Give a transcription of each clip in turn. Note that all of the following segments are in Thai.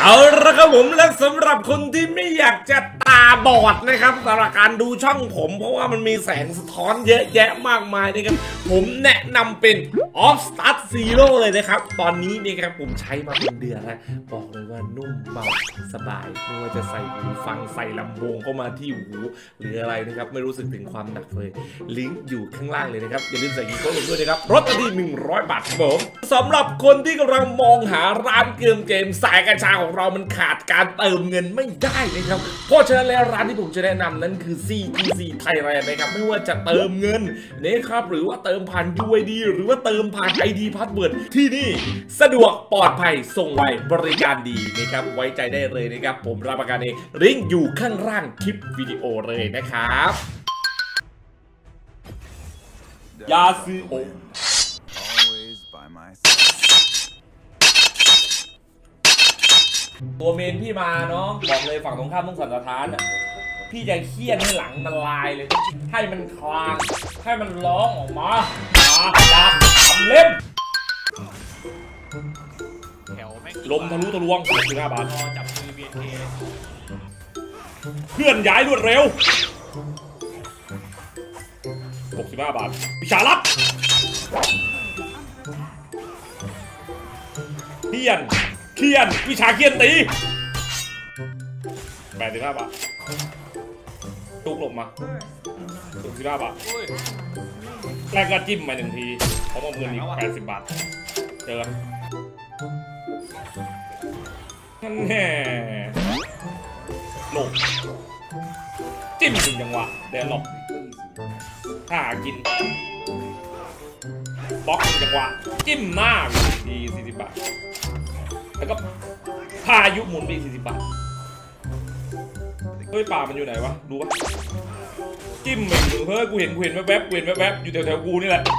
เอาละครับผมและสำหรับคนที่ไม่อยากจะตาบอดนะครับสำหรับการดูช่องผมเพราะว่ามันมีแสงสะท้อนเยอะแยะมากมายนะครับผมแนะนำเป็น Off Start Zero เลยนะครับตอนนี้นี่ครับผมใช้มาเป็นเดือนแล้วบอกเลยว่านุ่มเบาสบายไม่ว่าจะใส่หูฟังใส่ลำโพงเข้ามาที่หูหรืออะไรนะครับไม่รู้สึกถึงความหนักเลยลิงก์อยู่ข้างล่างเลยนะครับอย่าลืมใส่กีโก้ลงด้วยนะครับลดทันที100 บาทครับผมสำหรับคนที่กำลังมองหาร้านเกมสายกัญชาของเรามันขาดการเติมเงินไม่ได้นะครับเพราะฉะนั้นแล้วร้านที่ผมจะแนะนำนั้นคือ CTC Thailand นะครับไม่ว่าจะเติมเงินนะครับหรือว่าเติมผ่าน UID หรือว่าเติมผ่าน ID Password ที่นี่สะดวกปลอดภัยส่งไวบริการดีนะครับไว้ใจได้เลยนะครับผมรับประกันเองลิงก์อยู่ข้างล่างคลิปวิดีโอเลยนะครับยาซึโอตัวเมนพี่มาเนาะบอกเลยฝั่งตรงข้ามต้องสันสะท้านอ่ะพี่จะเคี่ยนให้หลังมันลายเลยให้มันคลางให้มันร้องออกมาดาบทำเล่มลมทะลุทะลวง15 บาทจับมือ BNK เพื่อนย้ายรวดเร็ว65 บาทวิชาลับเคียนวิชาเคียนตี85 บาทตุกลงมา65 บาทแรกก็จิ้มมา1 ทีพร้อมกับเงินอีก80 บาทเจอนั่นแน่ลงจิ้มถึงจังหวะเดินหลบถ้ากินบล็อกจังหวะจิ้มหน้าดี40 บาทแล้วก็พายุหมุนไป40 บาทเฮ้ยป่ามันอยู่ไหนวะดูวะจิ้มเหม่งเฮ้ยกูเห็นแวบอยู่แถวกูนี่แหละ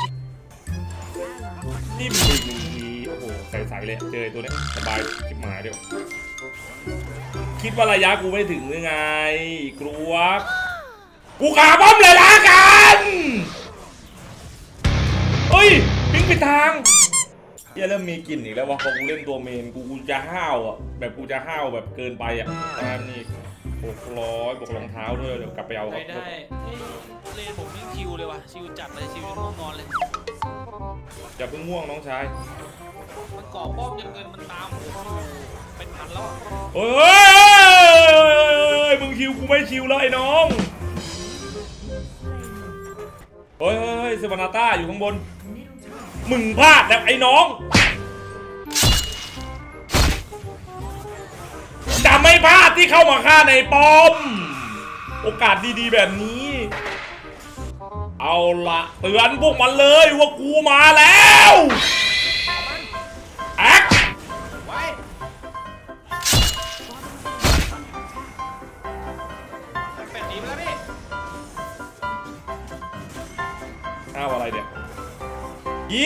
จิ้ม1 ทีโอ้โหใสๆเลยเจอตัวนี้สบายจิ้มหมายเดียวคิดว่าระยะกูไม่ถึงหรือไงกลัวกูขาบ้อมเลยละกันเฮ้ยปิ้งไปทางเริ่มมีกลิ่นอีกแล้ววะพอกูเล่นตัวเมนกูจะห้าวอ่ะแบบกูจะห้าวแบบเกินไปอ่ะนี่600บวกรองเท้าด้วยเดี๋ยวกลับไปเอาครับได้เล่นผมยิ่งชิวเลยว่ะชิวจัดเลยชิวง่วงนอนเลยอย่าเพิ่งง่วงน้องชายมันก่อป้อมจนเงินมันตามเป็นพันแล้วเฮ้ยมึงชิวกูไม่ชิวเลยน้องเฮ้ยเซวานาต้าอยู่ข้างบนมึงพลาดแล้วไอ้น้องจะไม่พลาดที่เข้ามาฆ่าในป้อมโอกาสดีๆแบบนี้เอาละเตือนพวกมันเลยว่ากูมาแล้วแอ๊กเป็นดีแล้วพี่อ้าวอะไรเนี่ยยี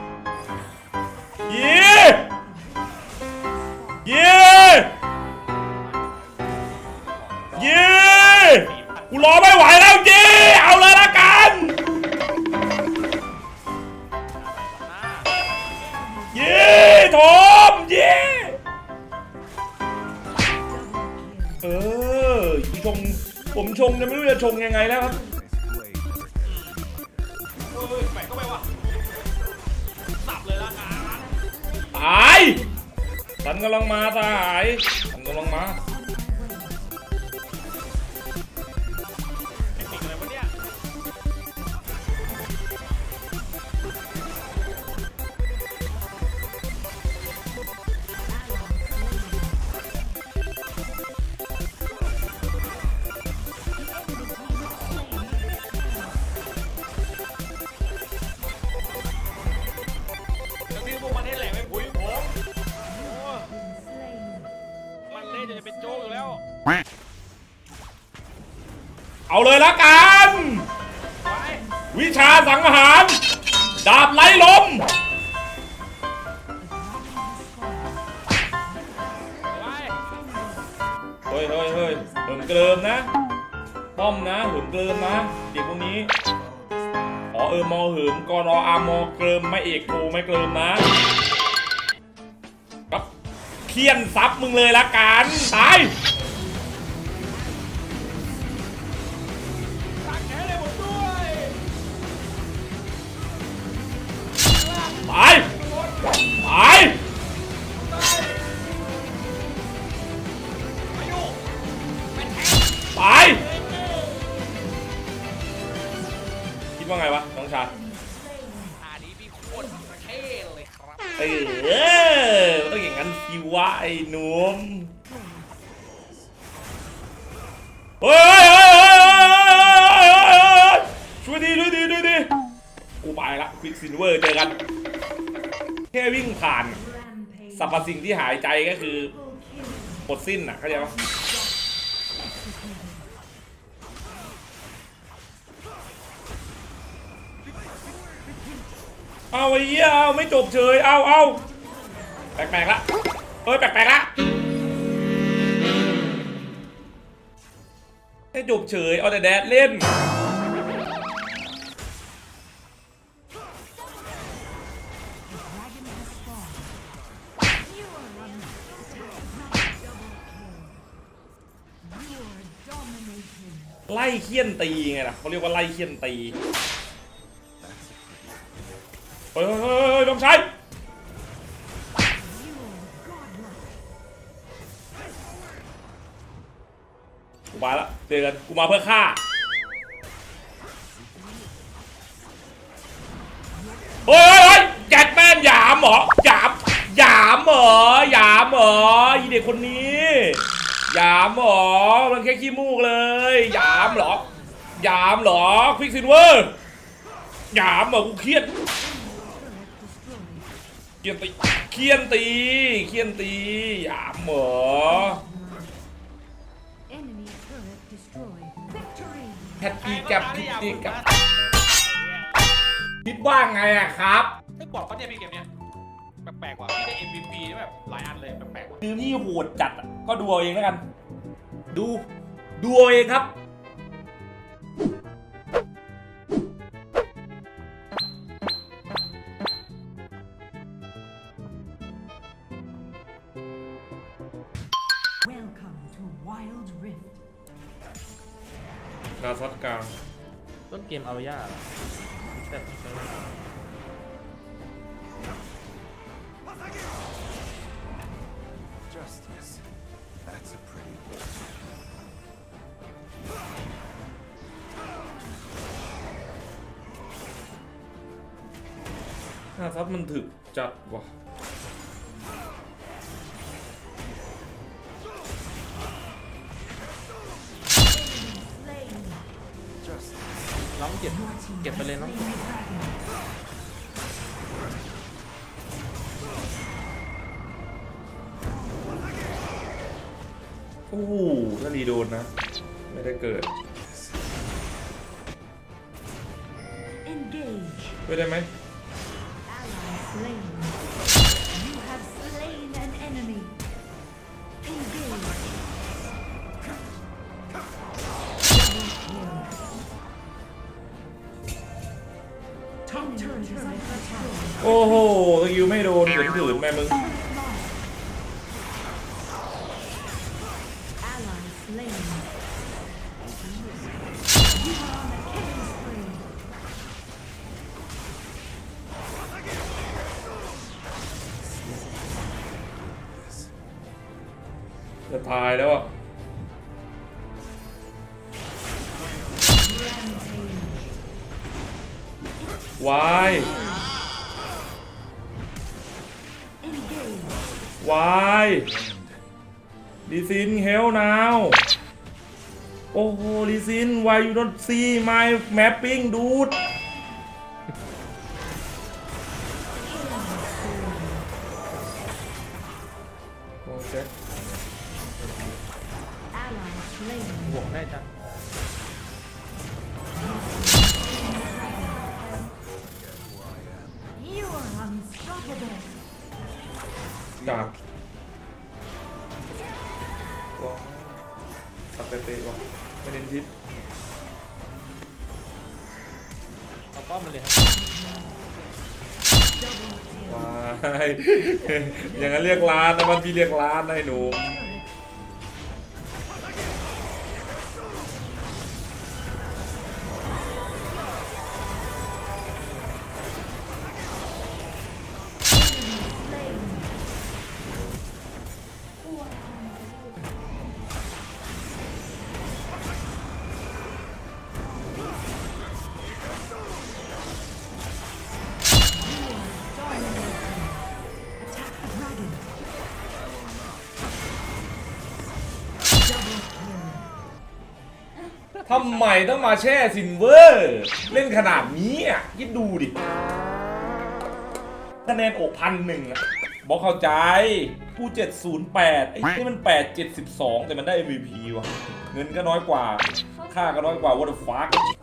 กูรอไม่ไหวแล้วยีเอาเลยละกันยีโถมยีผมชงจะไม่รู้จะชงยังไงแล้วครับแปะเข้าไปว่ะสับเลยละกันตายฉันกำลังมาตายฉันกำลังมาเอาเลยละกันวิชาสังหารดาบไล่ลมเฮ้ยเหิมเกลิมนะป้อมนะเหิมเกลิมนะเด็กพวกนี้มอเหิมกรอามอเกลิมไม่เอกโทไม่เกลิมนะคี่ยนซับมึงเลยละกันตายตายตายตายคิดว่าไงวะน้องชายอันนี้มีคนเท่เลยครับต้องอย่างนั้นสิวะไอ้หนุ่มเฮ้ยช่วยดีกูไปละควิกซิลเวอร์เจอกันแค่วิ่งผ่านสรรพสิ่งที่หายใจก็คือหมดสิ้นอ่ะเข้าใจปะเอาไอ้เหี้ยเอาไม่จบเฉยเอาแปลกๆละแปลกๆละให้จบเฉยเอาแต่แดดเล่นไล่เคี่ยนตีไงล่ะเขาเรียกว่าไล่เคี่ยนตีเฮ้ยต้องใช้กูมาละเจอกันกูมาเพื่อฆ่าเฮ้ยแกตแมนหยามเหรอหยามเหรออีเด็กคนนี้หยามเหรอมันแค่ขี้มูกเลยหยามเหรอควิกซิลเวอร์หยามเหรอกูเครียดเคี่ยนตีหยามเหรอแฮปปี้กับพิตี้กับคิดว่าไงอะครับไม่บอกว่าเนี่ยมีเกมเนี้ยแปลกๆว่ะพี่ได้ MVP แบบหลายอันเลยแปลกๆว่ะคือพี่โหดจัดก็ดูเอาเองแล้วกันดูเอาเองครับนาซัดกลางต้นเกมเอาย่าแต่นาซัดมันถึกจัดว่ะน้องเก็บไปเลยน้องโอ้โหถ้ารีโดนนะไม่ได้เกิดช่วยได้ไหมโอ้โหตะกิ้วไม่โดนถืนแม่มึงจะตายแล้วอ่ะวายลิซินเฮลนาวโอ้โหลิซิน why you don't see my mapping dude โอ้เจ๊บวกได้จังดาบว้าวตัดเตะว่ะไม่เน้นทิศเอาป้อมมาเลยครับว้ายอย่างนั้นเรียกร้านนะมันพี่เรียกร้านนะไอ้หนุ่มทำไมต้องมาแช่ซินเวอร์เล่นขนาดนี้อ่ะคิดดูดิคะแนนอก1,100อะบอกเข้าใจผู้708ไอ้ที่มัน872แต่มันได้ MVP ว่ะเงินก็น้อยกว่าค่าก็น้อยกว่า what the fuck